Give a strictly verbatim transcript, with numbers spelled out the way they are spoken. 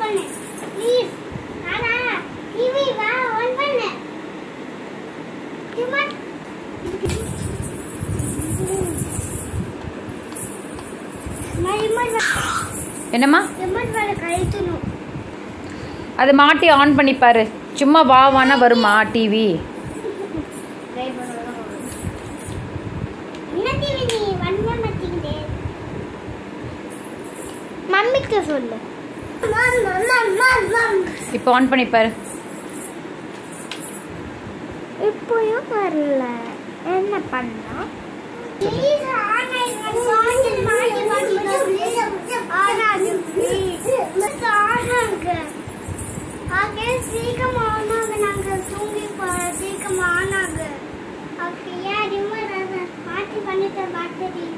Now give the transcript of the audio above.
பண்ணு ப்ளீஸ். ஆனா டிவி வா ஆன் பண்ணு. சும்மா என்னம்மா? ரிமோட் வர கழிச்சணும். அது மாட்டி ஆன் பண்ணி பாரு. சும்மா வா வானா வருமா டிவி? என்ன டிவி நீ வண்ண மாட்டீங்களே? மம்மிக்கு சொல்லு. இப்போ ஆன் பண்ணி பாரு. இப்போயும் வரல. என்ன பண்ணா? சீக்கிரம் ஆனாங்க. ஓகே, யார் மாற்றி பண்ணிட்டு பார்த்தீங்க?